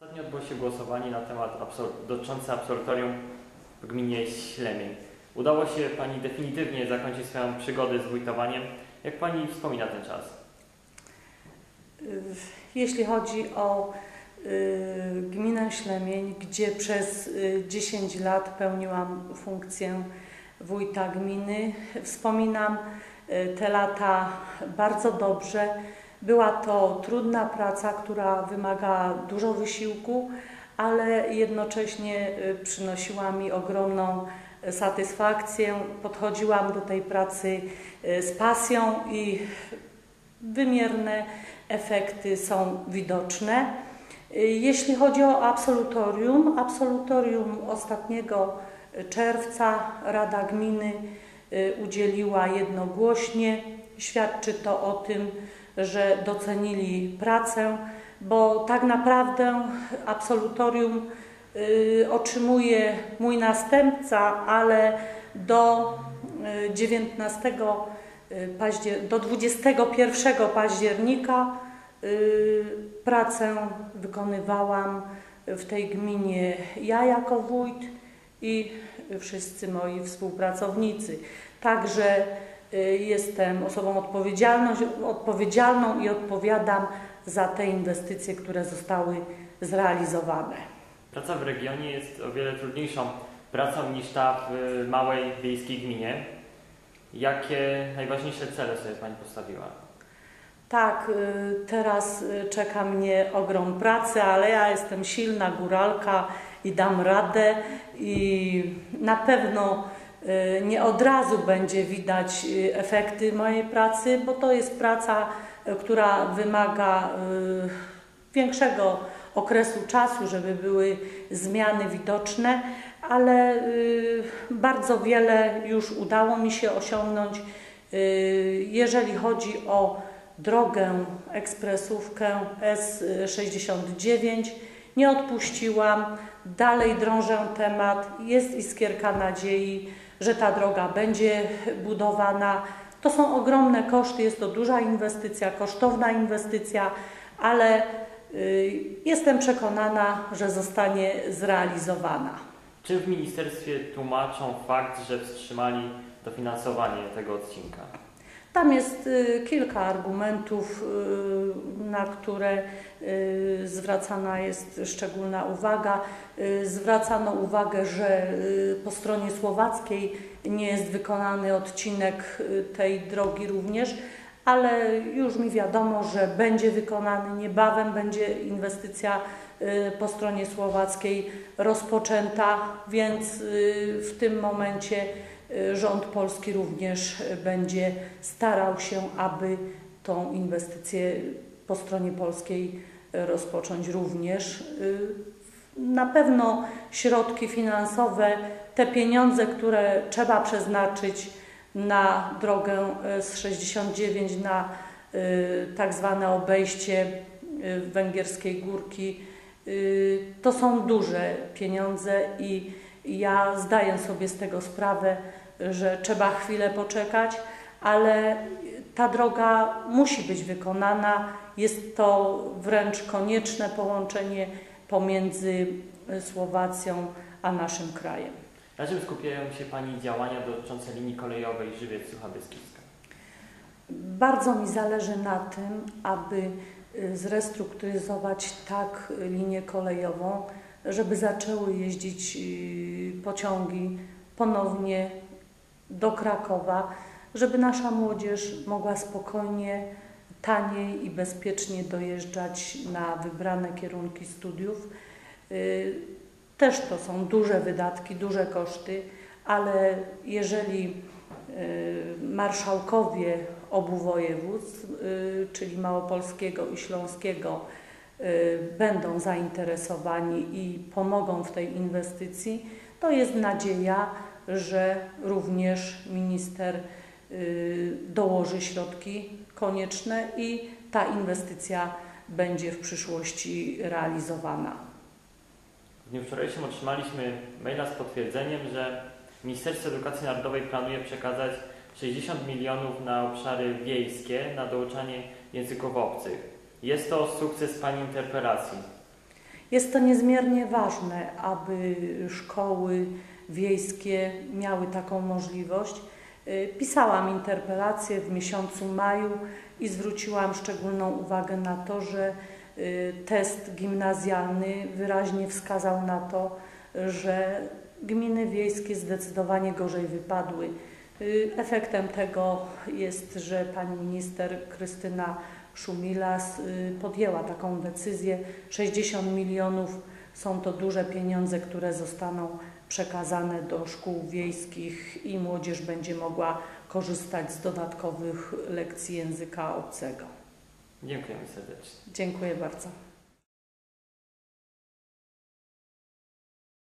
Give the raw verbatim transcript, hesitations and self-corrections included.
Ostatnio odbyło się głosowanie na temat absol dotyczące absolutorium w gminie Ślemień. Udało się Pani definitywnie zakończyć swoją przygodę z wójtowaniem. Jak Pani wspomina ten czas? Jeśli chodzi o y, gminę Ślemień, gdzie przez y, dziesięć lat pełniłam funkcję wójta gminy, wspominam y, te lata bardzo dobrze. Była to trudna praca, która wymagała dużo wysiłku, ale jednocześnie y, przynosiła mi ogromną satysfakcję. Podchodziłam do tej pracy y, z pasją i wymierne efekty są widoczne. Jeśli chodzi o absolutorium, absolutorium ostatniego czerwca Rada Gminy udzieliła jednogłośnie. Świadczy to o tym, że docenili pracę, bo tak naprawdę absolutorium otrzymuje mój następca, ale do dziewiętnastego do dwudziestego pierwszego października pracę wykonywałam w tej gminie ja jako wójt i wszyscy moi współpracownicy. Także jestem osobą odpowiedzialną, odpowiedzialną i odpowiadam za te inwestycje, które zostały zrealizowane. Praca w regionie jest o wiele trudniejszą pracą niż ta w małej wiejskiej gminie. Jakie najważniejsze cele sobie Pani postawiła? Tak, teraz czeka mnie ogrom pracy, ale ja jestem silna góralka i dam radę i na pewno nie od razu będzie widać efekty mojej pracy, bo to jest praca, która wymaga większego okresu czasu, żeby były zmiany widoczne, ale bardzo wiele już udało mi się osiągnąć. Jeżeli chodzi o drogę ekspresówkę S sześćdziesiąt dziewięć, nie odpuściłam, dalej drążę temat, jest iskierka nadziei, że ta droga będzie budowana. To są ogromne koszty, jest to duża inwestycja, kosztowna inwestycja, ale jestem przekonana, że zostanie zrealizowana. Czym w ministerstwie tłumaczą fakt, że wstrzymali dofinansowanie tego odcinka? Tam jest kilka argumentów, na które zwracana jest szczególna uwaga. Zwracano uwagę, że po stronie słowackiej nie jest wykonany odcinek tej drogi również, ale już mi wiadomo, że będzie wykonany, niebawem będzie inwestycja po stronie słowackiej rozpoczęta, więc w tym momencie rząd polski również będzie starał się, aby tą inwestycję po stronie polskiej rozpocząć również. Na pewno środki finansowe, te pieniądze, które trzeba przeznaczyć na drogę S sześćdziesiąt dziewięć, na tak zwane obejście Węgierskiej Górki, to są duże pieniądze i ja zdaję sobie z tego sprawę, że trzeba chwilę poczekać, ale ta droga musi być wykonana. Jest to wręcz konieczne połączenie pomiędzy Słowacją a naszym krajem. Na czym skupiają się Pani działania dotyczące linii kolejowej Żywiec-Sucha Beskidzka? Bardzo mi zależy na tym, aby zrestrukturyzować tak linię kolejową, żeby zaczęły jeździć pociągi ponownie do Krakowa, żeby nasza młodzież mogła spokojnie, taniej i bezpiecznie dojeżdżać na wybrane kierunki studiów. Też to są duże wydatki, duże koszty, ale jeżeli marszałkowie obu województw, czyli małopolskiego i śląskiego, będą zainteresowani i pomogą w tej inwestycji, to jest nadzieja, że również minister dołoży środki konieczne i ta inwestycja będzie w przyszłości realizowana. W dniu wczorajszym otrzymaliśmy maila z potwierdzeniem, że Ministerstwo Edukacji Narodowej planuje przekazać sześćdziesiąt milionów na obszary wiejskie na douczanie języków obcych. Jest to sukces Pani interpelacji. Jest to niezmiernie ważne, aby szkoły wiejskie miały taką możliwość. Pisałam interpelację w miesiącu maju i zwróciłam szczególną uwagę na to, że test gimnazjalny wyraźnie wskazał na to, że gminy wiejskie zdecydowanie gorzej wypadły. Efektem tego jest, że pani minister Krystyna Szumilas podjęła taką decyzję. sześćdziesiąt milionów są to duże pieniądze, które zostaną przekazane do szkół wiejskich i młodzież będzie mogła korzystać z dodatkowych lekcji języka obcego. Dziękujemy serdecznie. Dziękuję bardzo.